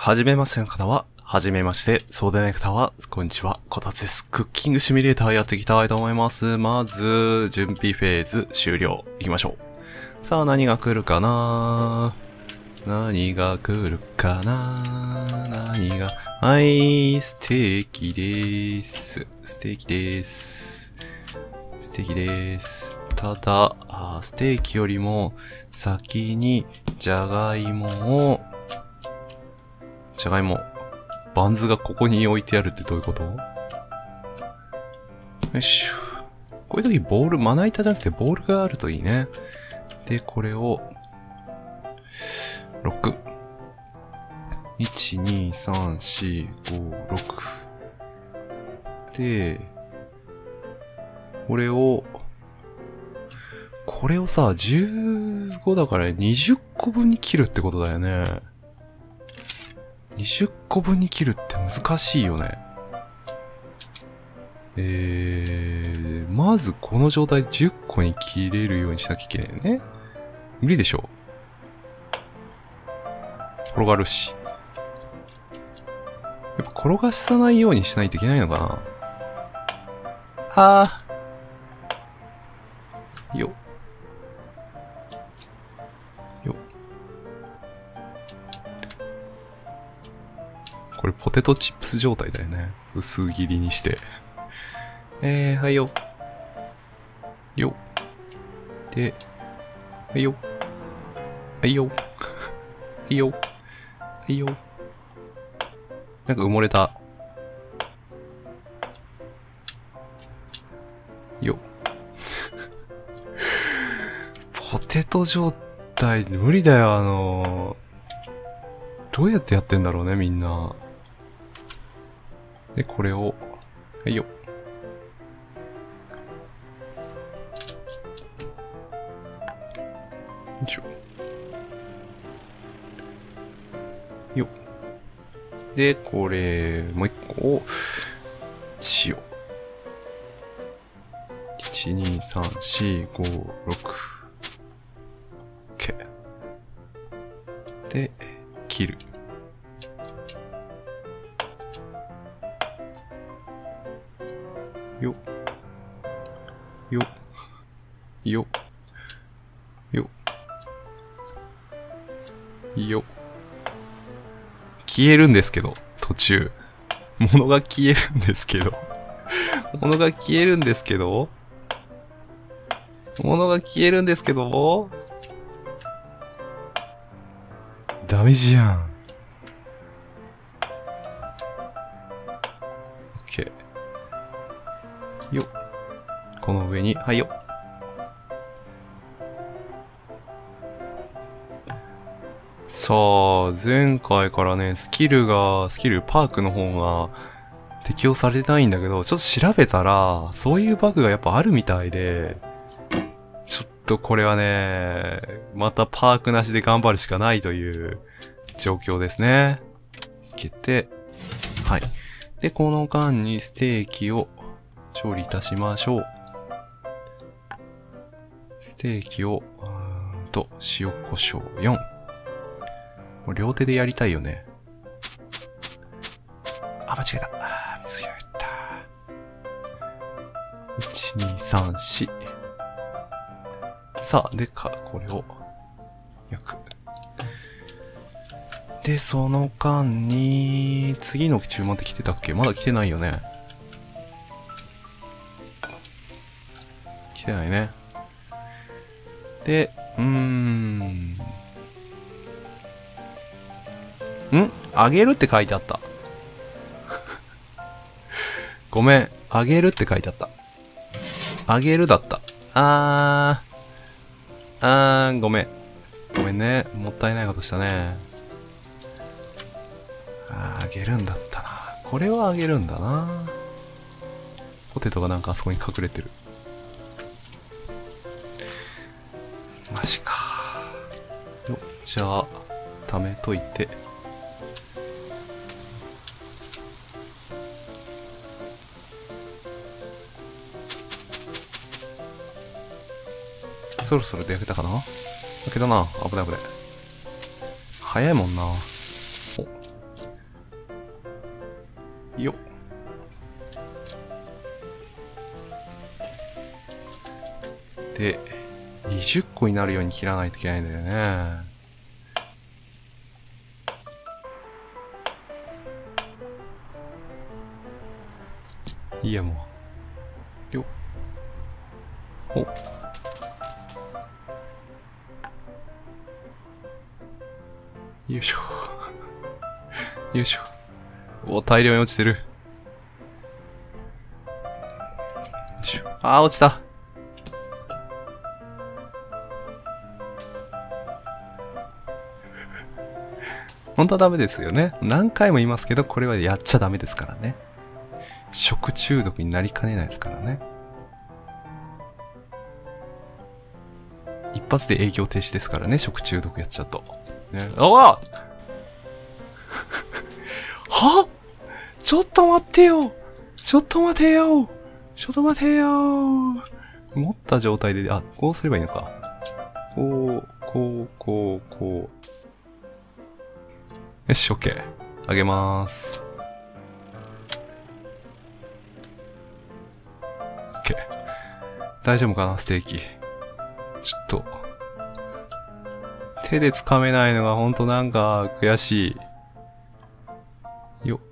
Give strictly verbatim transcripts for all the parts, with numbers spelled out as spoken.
はじめましての方は、はじめまして。そうでない方は、こんにちは。こたつです。クッキングシミュレーターやっていきたいと思います。まず、準備フェーズ終了。行きましょう。さあ、何が来るかな何が来るかな何が。はい、ステーキでーす。ステーキでーす。ステーキでーす。ただ、あステーキよりも、先に、じゃがいもを、じゃがいも。バンズがここに置いてあるってどういうこと？よいしょ。こういう時ボール、まな板じゃなくてボールがあるといいね。で、これを、ろく。いち、に、さん、よん、ご、ろく。で、これを、これをさ、じゅうごだからにじゅっこぶんに切るってことだよね。にじゅっこぶんに切るって難しいよね。えー、まずこの状態じゅっこに切れるようにしなきゃいけないよね。無理でしょ。転がるし。やっぱ転がさないようにしないといけないのかな。あー。よ。よ。これポテトチップス状態だよね。薄切りにして。えー、はいよ。よ。で、はいよ。はいよ。はいよ。はいよ。なんか埋もれた。よ。ポテト状態、無理だよ、あのー、どうやってやってんだろうね、みんな。で、これを、はいよ。よいしょ。よ。で、これ、もう一個を、塩。いち、に、さん、よん、ご、ろく。OK。で、切る。よ。よ。よ。よ。よ。消えるんですけど、途中。物が消えるんですけど。物が消えるんですけど。物が消えるんですけど。ダメじゃん。OK。よ。この上に、はいよ。さあ、前回からね、スキルが、スキルパークの方が適用されてないんだけど、ちょっと調べたら、そういうバグがやっぱあるみたいで、ちょっとこれはね、またパークなしで頑張るしかないという状況ですね。つけて、はい。で、この間にステーキを調理いたしましょう。ステーキを、うーんと、塩コショウよん。もう両手でやりたいよね。あ、間違えた。あー、水が入った。いち、に、さん、よん。さあ、でか、これを、焼く。で、その間に、次の注文って来てたっけ？まだ来てないよね。来てないね。で、うーん。ん？あげるって書いてあった。ごめん。あげるって書いてあった。あげるだった。あー。あー、ごめん。ごめんね。もったいないことしたね。あー、あげるんだったな。これはあげるんだな。ポテトがなんかあそこに隠れてる。マジか。よ、じゃあ、貯めといて。そろそろ出かけたかな？だけどな、危ない危ない。早いもんな。お、 よっ。で、にじゅっこになるように切らないといけないんだよね。いいや、もう。よっ。お。よいしょ。よいしょ。お、大量に落ちてる。よいしょ。あー、落ちた。本当はダメですよね。何回も言いますけど、これはやっちゃダメですからね。食中毒になりかねないですからね。一発で営業停止ですからね、食中毒やっちゃうと。ね、あわはちょっと待ってよちょっと待てよちょっと待てよ持った状態で、あ、こうすればいいのか。こう、こう、こう、こう。よし、オッケー。あげまーす。オッケー。大丈夫かな、ステーキ。ちょっと。手で掴めないのがほんとなんか悔しい。よっ。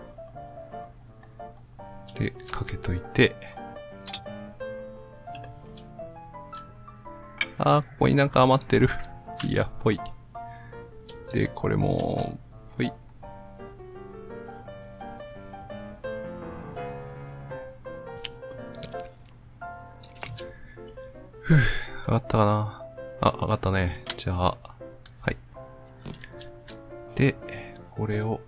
で、かけといて。あー、ここになんか余ってる。いや、ぽい。で、これも、ほい。ふぅ、上がったかなあ、上がったね。じゃあ、はい。で、これを、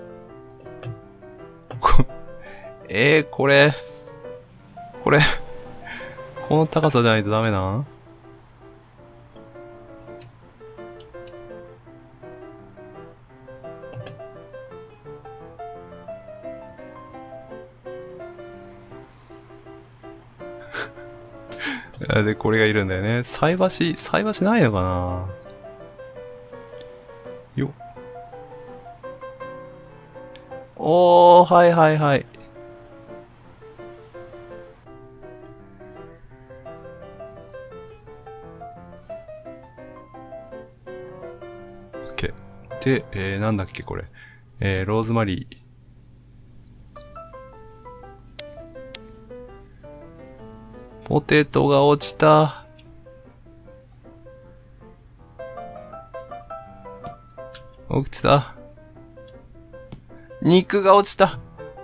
こ、えー、これ、これ、この高さじゃないとダメなん？で、これがいるんだよね。菜箸、菜箸ないのかな？よっ。おー、はいはいはい。オッケー。で、えー、なんだっけこれ。えー、ローズマリー。ポテトが落ちた。落ちた。肉が落ちた。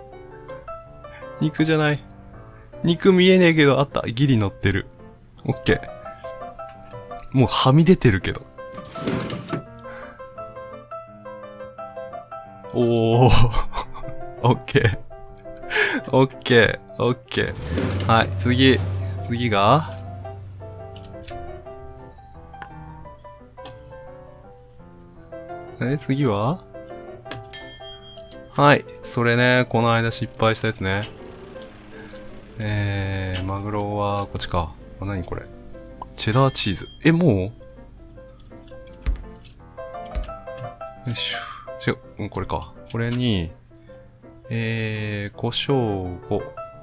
肉じゃない。肉見えねえけど、あった。ギリ乗ってる。オッケー。もうはみ出てるけど。おー。オッケー。オッケー。オッケー。はい、次。次がえ、次ははい。それね、この間失敗したやつね。えー、マグロはこっちか。あ、何これ。チェダーチーズ。え、もうよいしょ。違う。うん、これか。これに、えー、胡椒ご。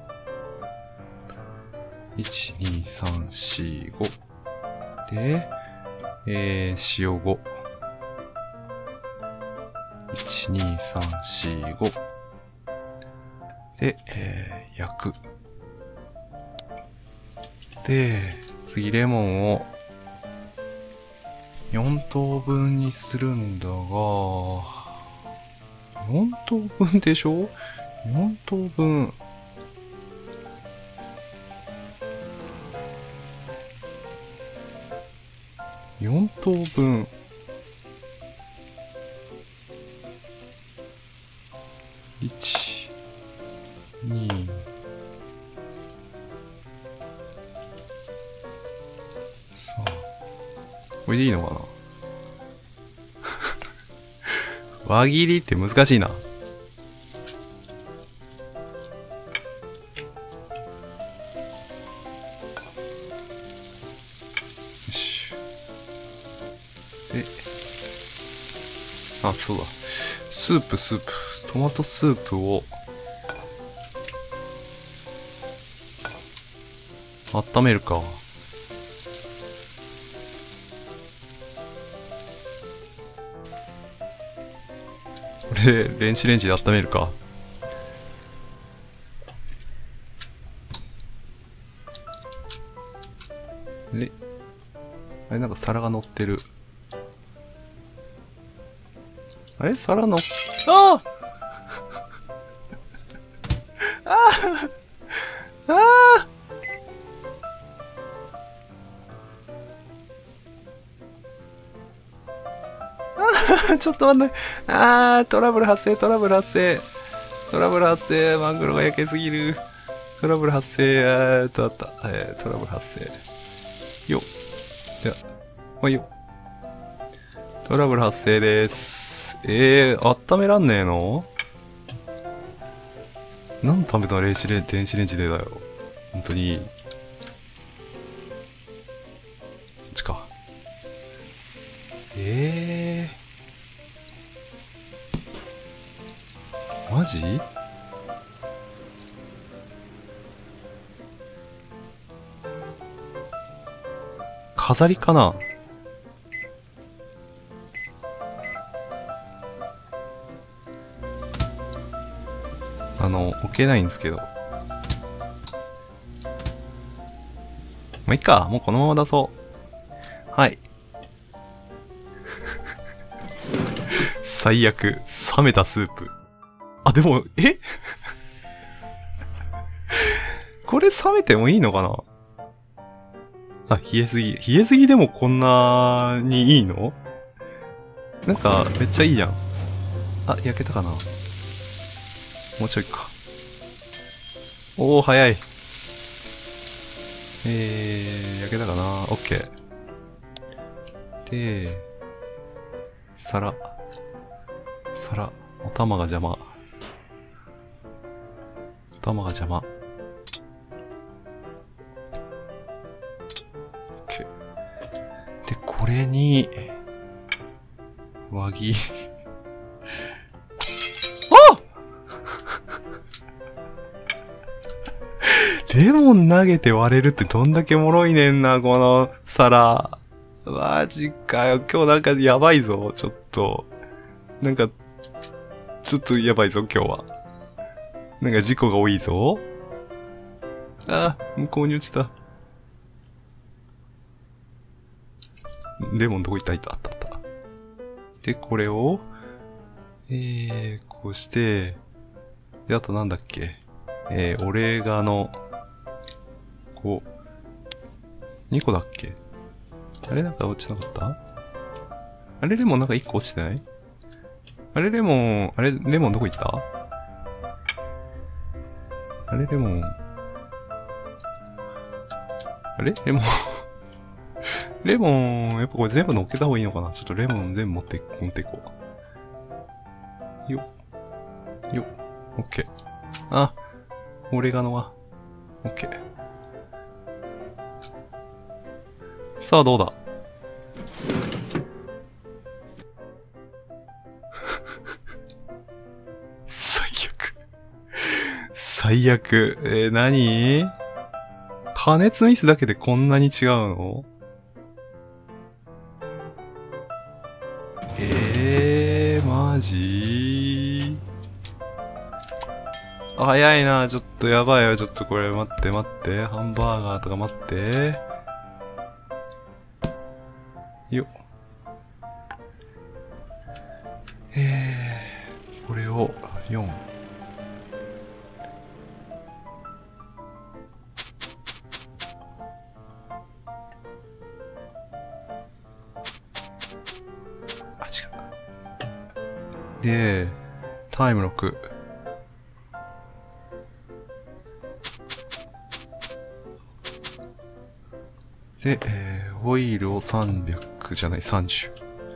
いち、に、さん、し、ご。で、えー、塩ご。いち、に、さん、し、ご。で、えー、焼く。で、次レモンをよん等分にするんだが、よん等分でしょ ?よん 等分。よん等分。いち、に、さん。これでいいのかな輪切りって難しいな。よし。で、あ、そうだ。スープ、スープ。トマトスープを温めるか。これ、電子レンジで温めるか。え、あれなんか皿が乗ってる。あれ皿の、ああああああちょっと待って。ああトラブル発生、トラブル発生。トラブル発生。マグロが焼けすぎる。トラブル発生。えーっと、あった。えー、トラブル発生。よっ。じゃあ、よっ。トラブル発生です。えー、温めらんねえの？何のための電子レンジ、電子レンジでだよ。本当に。こっちか。えー。マジ？飾りかな？あの、置けないんですけど。まあ、いいか。もうこのまま出そう。はい。最悪。冷めたスープ。あ、でも、えこれ冷めてもいいのかなあ、冷えすぎ。冷えすぎでもこんなにいいの？なんか、めっちゃいいじゃん。あ、焼けたかな？もうちょいか。おー、早い。えー、焼けたかな？オッケー。で、皿。皿。お玉が邪魔。お玉が邪魔。オッケー。で、これに、輪切り。レモン投げて割れるってどんだけ脆いねんな、この皿。マジかよ。今日なんかやばいぞ、ちょっと。なんか、ちょっとやばいぞ、今日は。なんか事故が多いぞ。ああ、向こうに落ちた。レモンどこ行った？いた、あったあった。で、これを、えー、こうして、で、あとなんだっけ。えー、オレガノ、こう、にこだっけ？あれなんか落ちなかった？あれレモンなんかいっこ落ちてない？あれレモン、あれレモンどこ行った？あれレモン、あれレモン、レモン、やっぱこれ全部乗っけた方がいいのかな？ちょっとレモン全部持って、持っていこう。よっ。よっ。オッケー。あ、オレガノは。オッケー。さあどうだ？最悪。最悪。えー、何？加熱ミスだけでこんなに違うの？えー、マジ？早いな、ちょっとやばいよ、ちょっとこれ待って待って、ハンバーガーとか待って。よっ。えー、これをよん。あ、違う。で、タイムろく。で、えー、オイルをさんびゃくじゃない、さんじゅう。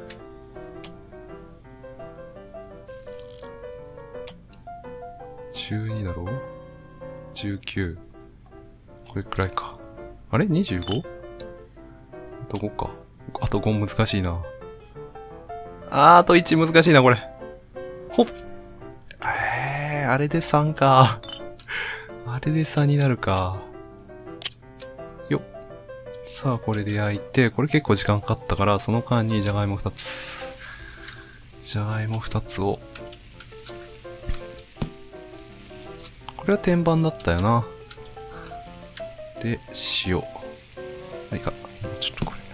じゅうにだろう ?じゅうきゅう。これくらいか。あれ ?にじゅうご? あとごか。あとご難しいな。あー、あといち難しいな、これ。ほっ。えー、あれでさんか。あれでさんになるか。 さあ、これで焼いて、これ結構時間かかったから、その間にじゃがいもふたつ。じゃがいもふたつを。これは天板だったよな。で、塩。はいか。ちょっとこれ。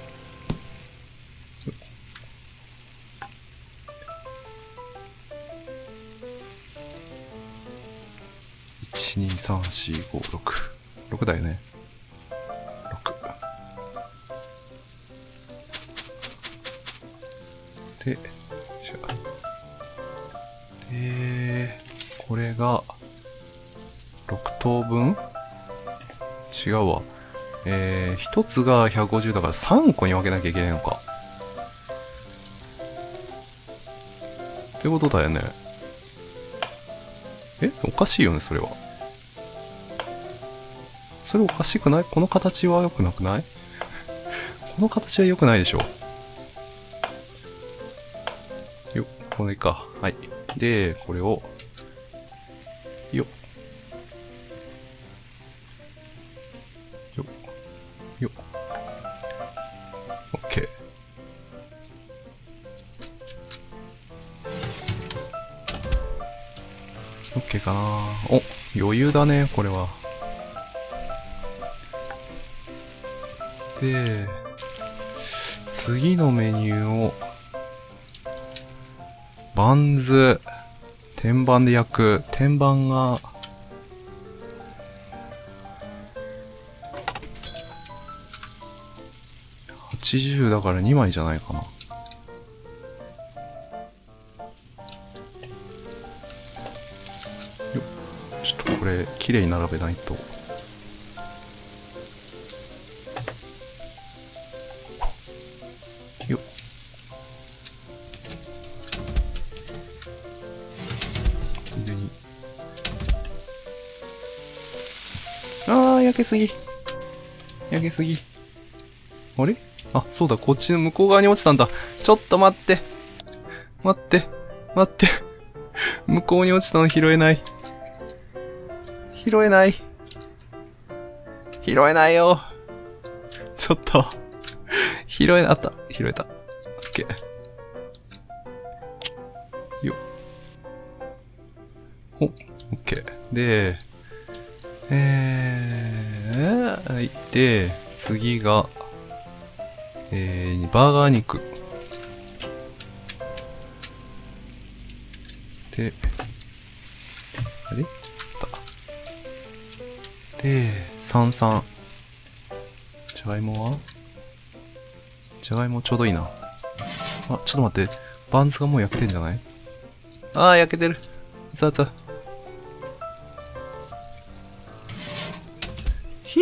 いち、に、さん、よん、ご、ろく。ろくだよね。ろく。で、違う。で、これが、ろく等分違うわ。えー、ひとつがひゃくごじゅうだからさんこに分けなきゃいけないのか。ってことだよね。え？おかしいよね、それは。それおかしくない？この形は良くなくない？この形は良くないでしょ。よっ、これか。はい。で、これを、よっ。よっ。よっ。オッケー。オッケーかな。お、余裕だね、これは。で、次のメニューを、バンズ、天板で焼く。天板が、はちじゅうだからにまいじゃないかな。よっ、ちょっとこれ、綺麗に並べないと。よっ。あー、焼けすぎ。焼けすぎ。あれ？あ、そうだ、こっちの向こう側に落ちたんだ。ちょっと待って。待って。待って。向こうに落ちたの拾えない。拾えない。拾えないよ。ちょっと。拾えな、あった。拾えた。オッケー。よっ。お、オッケー。で、えー、はい。で、次が、えー、バーガー肉。で、あれ？で、三々。じゃがいもは？じゃがいもちょうどいいな。あ、ちょっと待って。バンズがもう焼けてんじゃない？あー、焼けてる。熱々。ひぃ！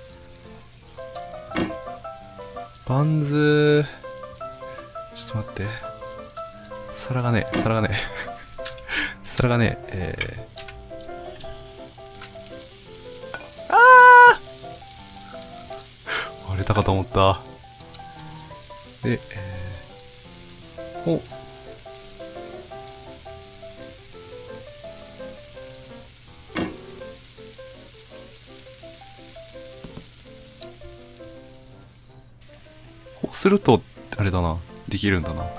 バンズ、ちょっと待って。皿がねえ、皿がねえ。皿がねえ、えー。あー！割れたかと思った。で、えー、お。こうすると、あれだな。できるんだな。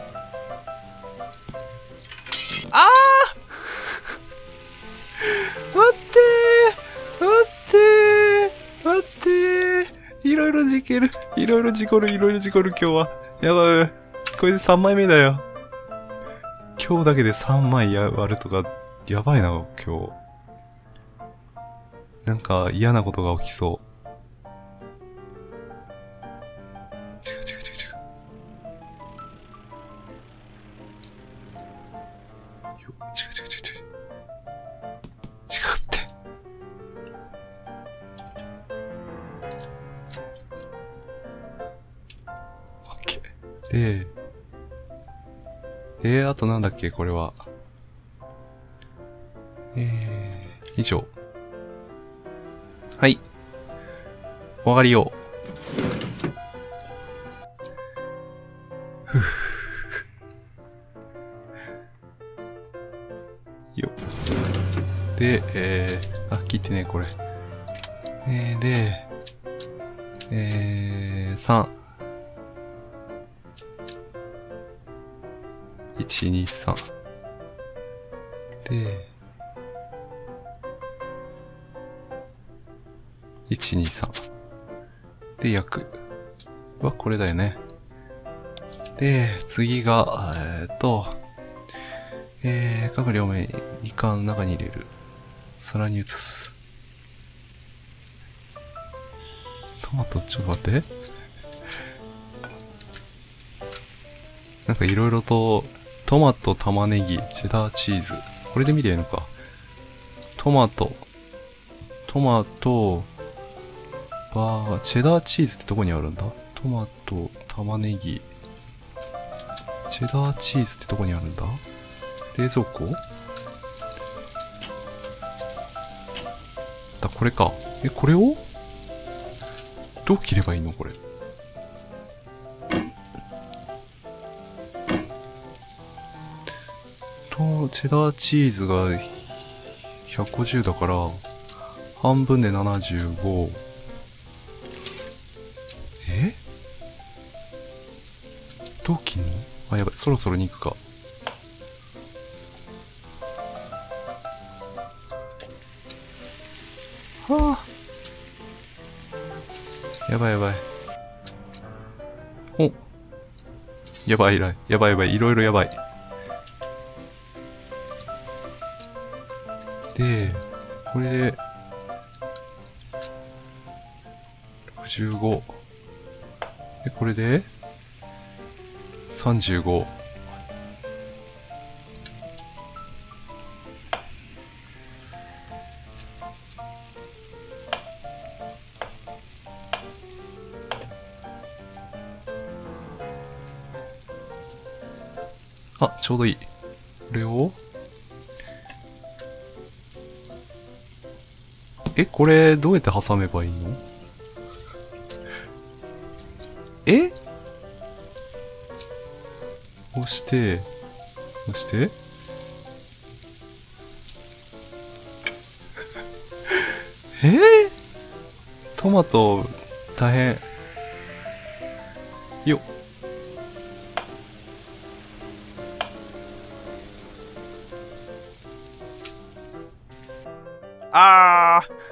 あー待ってー待ってー待ってーいろいろ事ける。いろいろ事故る、いろいろ事故る今日は。やばい。これでさんまいめだよ。今日だけでさんまいや割るとか、やばいな、今日。なんか嫌なことが起きそう。違う違う違う違う。よ、違う違う違う違う。違って。オッケー。で、で、あとなんだっけ、これは。えー、以上。はい。終わりよう。ふぅ。よっ。で、えー、あ、切ってね、これ。えー、で、 えー、さん。いち、に、さん。で、いち、に、さん。で、焼く。は、これだよね。で、次が、えーっと、えー、各両面、イカの中に入れる。皿に移す。トマト、ちょっと待って。なんかいろいろと、トマト、玉ねぎ、チェダーチーズ。これで見りゃいいのか。トマト、トマト、バー、チェダーチーズってどこにあるんだ？トマト、玉ねぎ、チェダーチーズってどこにあるんだ？冷蔵庫？だ、これか。え、これをどう切ればいいのこれ。と、チェダーチーズがひゃくごじゅうだから、半分でななじゅうご。え？どう切んの？あ、やばい、そろそろ肉か。はあ。やばいやばい。お。やばいやばいやばいやばい、いろいろやばい。で、これで、ろくじゅうご。で、これで、さんじゅうご。あ、ちょうどいい。これを、え、これ、どうやって挟めばいいの？え？押して、押して。えー、トマト、大変。よっ。あー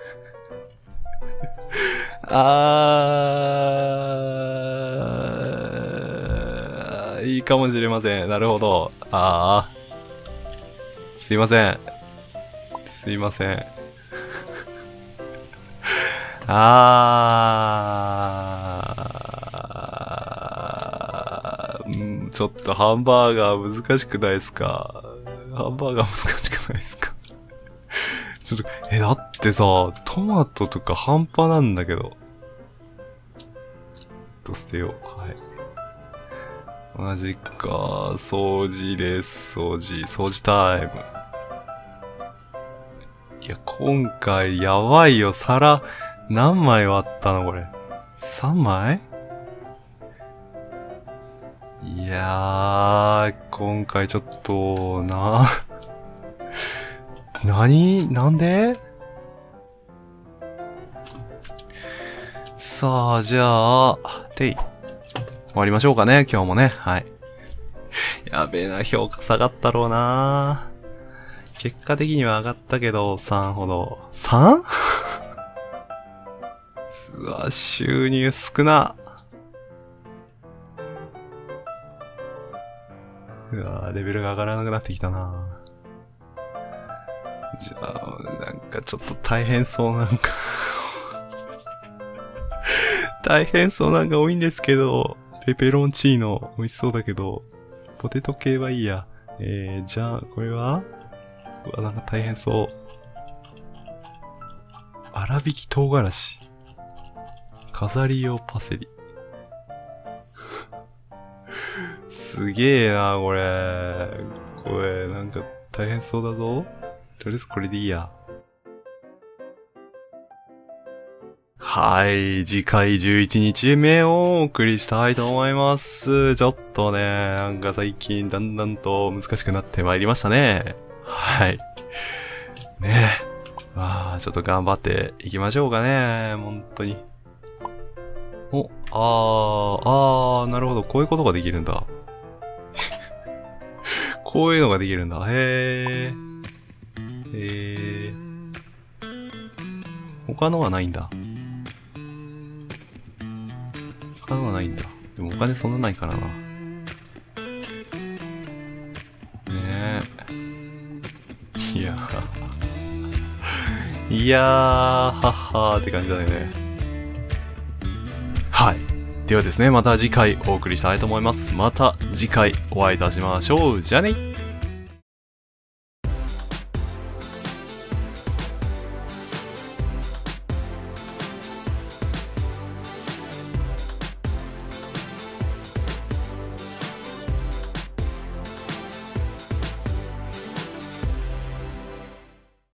あー、いいかもしれません。なるほど。ああ。すいません。すいません。あー、うん、ちょっとハンバーガー難しくないですか？ハンバーガー難しくないですか？ちょっと、え、だってさ、トマトとか半端なんだけど。と捨てよう。はい。マジか。掃除です。掃除。掃除タイム。いや、今回やばいよ。皿、何枚割ったのこれ。さんまい？いやー、今回ちょっと、な、何？なんで？さあ、じゃあ、てい。終わりましょうかね、今日もね。はい。やべえな、評価下がったろうな。結果的には上がったけど、さんほど。さん？ うわ、収入少な。うわ、レベルが上がらなくなってきたな。じゃあ、なんかちょっと大変そうなんか大変そうなんか多いんですけど、ペペロンチーノ美味しそうだけど、ポテト系はいいや。えー、じゃあ、これは？うわ、なんか大変そう。粗挽き唐辛子。飾り用パセリ。すげえな、これ。これ、なんか大変そうだぞ。とりあえずこれでいいや。はい、次回じゅういちにちめをお送りしたいと思います。ちょっとね、なんか最近だんだんと難しくなってまいりましたね。はい。ねえ。まあ、ちょっと頑張っていきましょうかね。本当に。 お、あー、あー、なるほど。こういうことができるんだ。こういうのができるんだ。へー。へー。他のはないんだ。他のはないんだ。でもお金そんなないからな。ねえ。いやー。いやー、はっはーって感じだよね。はい。ではですね、また次回お送りしたいと思います。また次回お会いいたしましょう。じゃあね。